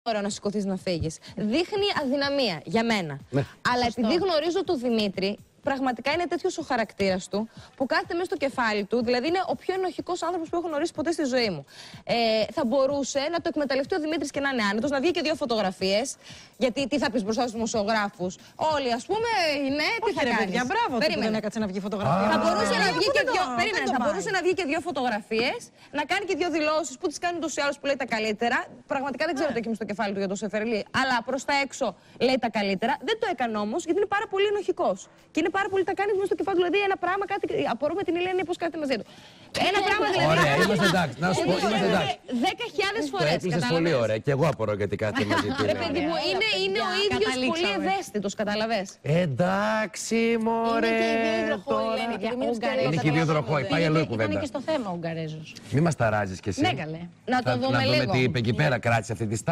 Ωραίο να σηκωθείς να φύγεις. Δείχνει αδυναμία για μένα. Ναι. Αλλά επειδή γνωρίζω τον Δημήτρη, πραγματικά είναι τέτοιος ο χαρακτήρας του που κάθεται μέσα στο κεφάλι του, δηλαδή είναι ο πιο ενοχικός άνθρωπος που έχω γνωρίσει ποτέ στη ζωή μου. Θα μπορούσε να το εκμεταλλευτεί ο Δημήτρης και να είναι άνετος, να βγει και 2 φωτογραφίες. Γιατί τι θα πεις μπροστά στους δημοσιογράφους? Όλοι, ας πούμε, είναι. Τι θα κάνεις? Παιδιά, μπράβο, που δεν έκατσε να βγει φωτογραφία. Θα μπορούσε να βγει και 2. Περίμενε, θα μπορούσε να βγει και 2 φωτογραφίες, να κάνει και 2 δηλώσεις που τις κάνει ούτως ή άλλως που λέει τα καλύτερα. Πραγματικά δεν ξέρω τι έχει στο κεφάλι του για το Σεφερλί, αλλά προς τα έξω λέει τα καλύτερα. Δεν το έκανε όμως γιατί είναι πάρα πολύ ενοχικός. Και είναι πάρα πολύ τα κάνει μέσα στο κεφάλι του. Δηλαδή ένα πράγμα, κάτι. Απορούμε την Ελένη πώς κάθεται μαζί του. Ένα πράγμα δηλαδή. Ωραία, είμαστε εντάξει. Να σου πω, είμαστε εντάξει. 10.000 φορές. Το έκλεισες πολύ ωραία. Και εγώ απορώ γιατί κάθεται μαζί του. Ρε παιδί μου, είναι ο ίδιος πολύ ευαίσθητος, καταλαβες. Εντάξει, μωρέ. Είναι και η διοδροχόη. Πάει αλλού η κουβέντα. Είναι και στο θέμα ο Ουγγαρέζος. Μη μας ταράζεις κι εσύ. Ναι, καλέ. Να το δούμε Να δούμε λίγο. τι είπε εκεί πέρα. Κράτησε αυτή τη στάση.